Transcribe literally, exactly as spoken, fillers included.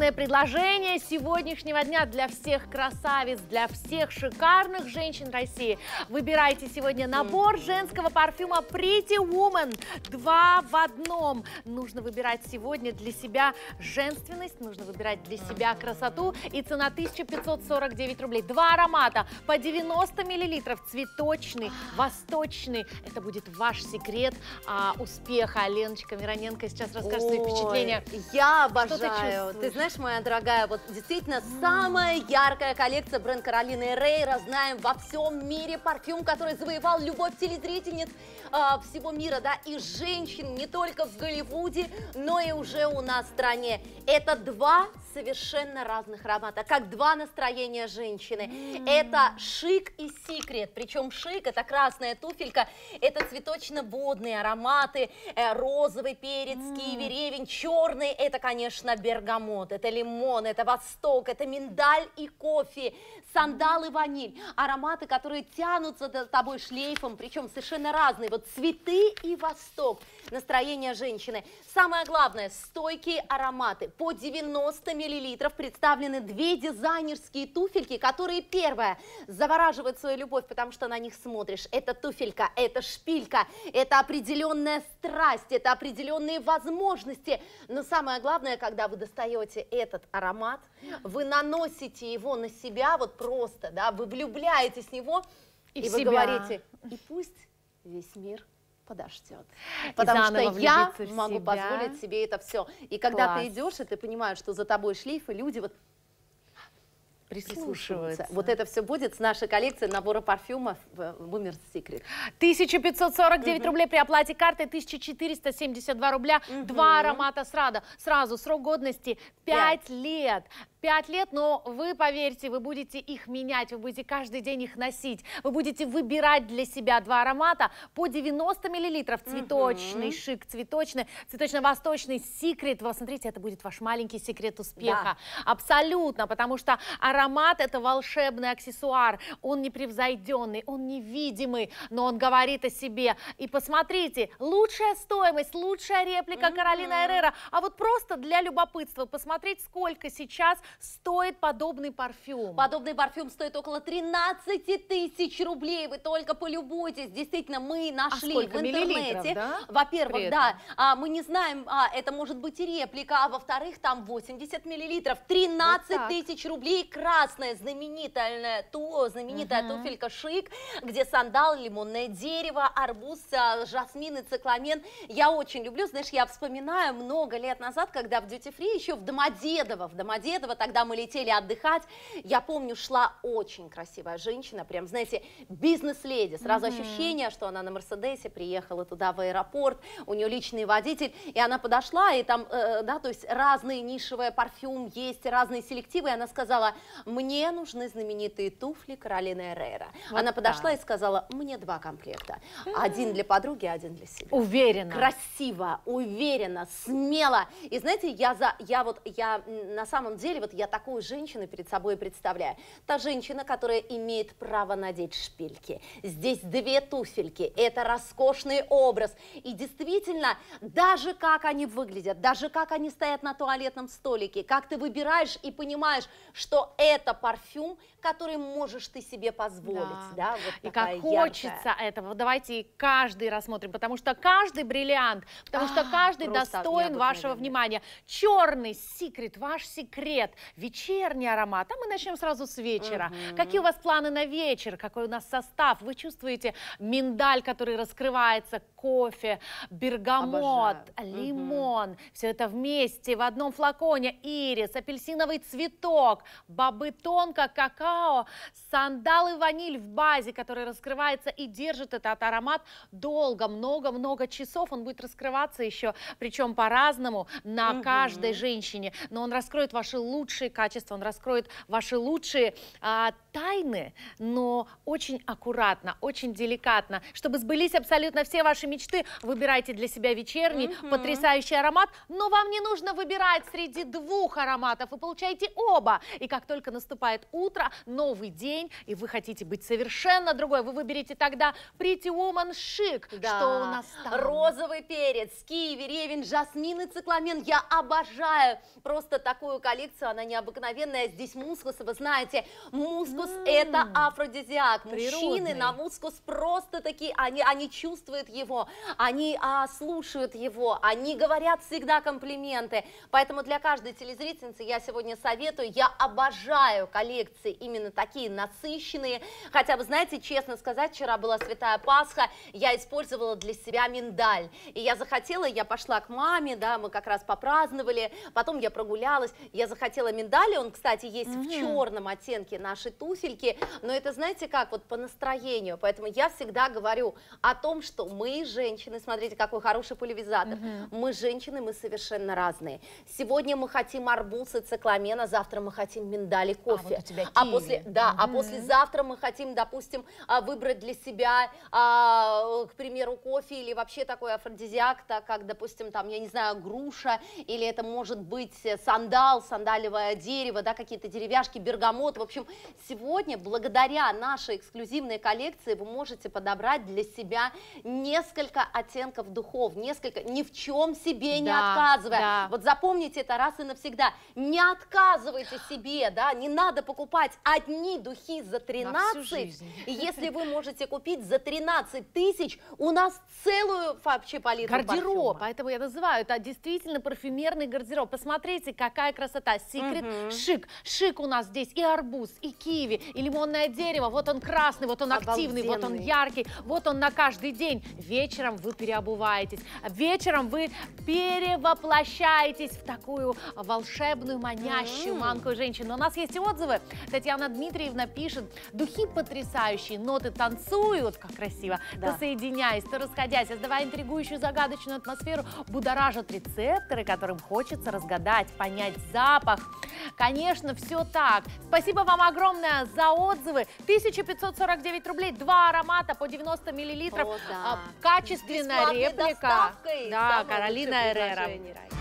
Главное предложение сегодняшнего дня для всех красавиц, для всех шикарных женщин России. Выбирайте сегодня набор женского парфюма Pretty Woman. Два в одном. Нужно выбирать сегодня для себя женственность, нужно выбирать для себя красоту. И цена тысяча пятьсот сорок девять рублей. Два аромата по девяносто миллилитров. Цветочный, восточный. Это будет ваш секрет а, успеха. Леночка Мироненко сейчас расскажет свои впечатления. Я обожаю. Ты, ты знаешь, моя дорогая, вот действительно mm. самая яркая коллекция бренд Каролины Эррера. Знаем во всем мире парфюм, который завоевал любовь телезрительниц э, всего мира, да, и женщин не только в Голливуде, но и уже у нас в стране. Это два совершенно разных аромата, как два настроения женщины. Mm. Это шик и секрет. Причем шик — это красная туфелька, это цветочно-водные ароматы, э, розовый перец, mm. киви, ревень, черный — это, конечно, бергамот, это лимон, это восток, это миндаль и кофе, сандал и ваниль. Ароматы, которые тянутся за тобой шлейфом, причем совершенно разные. Вот цветы и восток, настроение женщины. Самое главное, стойкие ароматы. По девяносто миллилитров представлены две дизайнерские туфельки, которые, первое, завораживают свою любовь, потому что на них смотришь. Это туфелька, это шпилька, это определенная страсть, это определенные возможности. Но самое главное, когда вы достаете этот аромат, вы наносите его на себя вот просто, да, вы влюбляетесь в него, и, и вы себя. говорите, и пусть весь мир подождет. Потому что я могу себя. позволить себе это все. И когда Класс. ты идешь, и ты понимаешь, что за тобой шлейф, и люди вот прислушиваются. Вот это все будет с нашей коллекции набора парфюмов Women's Secret. тысяча пятьсот сорок девять uh-huh. рублей при оплате карты, тысяча четыреста семьдесят два рубля, uh-huh. два аромата сразу, сразу, срок годности пять лет. Пять лет, но вы, поверьте, вы будете их менять, вы будете каждый день их носить, вы будете выбирать для себя два аромата по девяносто миллилитров, цветочный, uh-huh. шик, цветочный, цветочно-восточный, секрет. Вот смотрите, это будет ваш маленький секрет успеха. Да. Абсолютно, потому что аромат — это волшебный аксессуар, он непревзойденный, он невидимый, но он говорит о себе. И посмотрите, лучшая стоимость, лучшая реплика uh-huh. Каролины Эррера, а вот просто для любопытства посмотреть, сколько сейчас стоит подобный парфюм. Подобный парфюм стоит около тринадцати тысяч рублей. Вы только полюбуйтесь. Действительно, мы нашли а в интернете. Да? Во-первых, да, а, мы не знаем, а, это может быть и реплика, а во-вторых, там восемьдесят миллилитров. тринадцать тысяч рублей. Красная знаменитая, ту, знаменитая uh-huh. туфелька шик, где сандал, лимонное дерево, арбуз, жасмин и цикламен. Я очень люблю. Знаешь, я вспоминаю много лет назад, когда в Duty Free, еще в Домодедово, в Домодедово, тогда мы летели отдыхать, я помню, шла очень красивая женщина, прям, знаете, бизнес-леди, сразу mm-hmm. ощущение, что она на Мерседесе приехала туда в аэропорт, у нее личный водитель, и она подошла, и там, э, да, то есть разные нишевые парфюм есть, разные селективы, и она сказала, мне нужны знаменитые туфли Каролины Эррера. Вот она подошла так. и сказала, мне два комплекта, один для подруги, один для себя. Уверенно. Красиво, уверенно, смело. И знаете, я, за, я вот, я на самом деле, вот я такую женщину перед собой представляю. Та женщина, которая имеет право надеть шпильки. Здесь две туфельки. Это роскошный образ. И действительно, даже как они выглядят, даже как они стоят на туалетном столике, как ты выбираешь и понимаешь, что это парфюм, который можешь ты себе позволить. Да. Да, вот и как хочется яркая. этого. Давайте каждый рассмотрим, потому что каждый бриллиант, потому что каждый достоин вашего внимания. Черный секрет, ваш секрет. Вечерний аромат, а мы начнем сразу с вечера. Uh-huh. Какие у вас планы на вечер, какой у нас состав? Вы чувствуете миндаль, который раскрывается, кофе, бергамот, Обожаю. лимон, uh-huh. все это вместе в одном флаконе, ирис, апельсиновый цветок, бобы тонко, какао, сандал и ваниль в базе, который раскрывается и держит этот аромат долго, много-много часов. Он будет раскрываться еще, причем по-разному на uh-huh. каждой женщине, но он раскроет ваши лучшие лучшие качества, он раскроет ваши лучшие а, тайны, но очень аккуратно, очень деликатно. Чтобы сбылись абсолютно все ваши мечты, выбирайте для себя вечерний, mm-hmm. потрясающий аромат, но вам не нужно выбирать среди двух ароматов, вы получаете оба. И как только наступает утро, новый день, и вы хотите быть совершенно другой, вы выберете тогда Pretty Woman Chic. Да. Что у нас там? Розовый перец, киви, ревень, жасмин и цикламен. Я обожаю просто такую коллекцию, она необыкновенная. Здесь мускус, вы знаете, мускус mm. это афродизиак. Природный. Мужчины на мускус просто такие, они, они чувствуют его, они а, слушают его, они говорят всегда комплименты. Поэтому для каждой телезрительницы я сегодня советую, я обожаю коллекции именно такие насыщенные. Хотя, вы знаете, честно сказать, вчера была Святая Пасха, я использовала для себя миндаль. И я захотела, я пошла к маме, да, мы как раз попраздновали, потом я прогулялась, я захотела миндаль, он, кстати, есть mm-hmm. в черном оттенке нашей туфельки, но это, знаете как, вот по настроению. Поэтому я всегда говорю о том, что мы, женщины, смотрите, какой хороший пульверизатор, mm-hmm. мы, женщины, мы совершенно разные. Сегодня мы хотим арбуз и цикламен, а завтра мы хотим миндаль и кофе. А, вот у тебя а после, да, mm-hmm. а послезавтра мы хотим, допустим, выбрать для себя, к примеру, кофе или вообще такой афродизиак, так как, допустим, там, я не знаю, груша, или это может быть сандал, сандалевое дерево, да, какие-то деревяшки, бергамот. В общем, сегодня, благодаря нашей эксклюзивной коллекции, вы можете подобрать для себя несколько оттенков духов, несколько, ни в чем себе не да, отказывая. Да. Вот запомните это раз и навсегда. Не отказывайте себе, да, не надо покупать одни духи за тринадцать, и если вы можете купить за тринадцать тысяч, у нас целую вообще палитру гардероб, парфюма. Поэтому я называю это действительно парфюмерный гардероб. Посмотрите, какая красота. Секрет угу. шик. Шик у нас здесь и арбуз, и киви, и лимонное дерево. Вот он красный, вот он активный, вот он яркий, вот он на каждый день. Вечером вы переобуваетесь, вечером вы перевоплощаетесь в такую волшебную, манящую, угу. манкую женщину. У нас есть отзывы. Татьяна Дмитриевна пишет: духи потрясающие, ноты танцуют, как красиво, да. то соединяясь, то расходясь, создавая интригующую, загадочную атмосферу, будоражат рецепторы, которым хочется разгадать, понять запах. Конечно, все так. Спасибо вам огромное за отзывы. тысяча пятьсот сорок девять рублей, два аромата по девяносто миллилитров. О, да. Качественная реплика. Да, Каролина Эррера.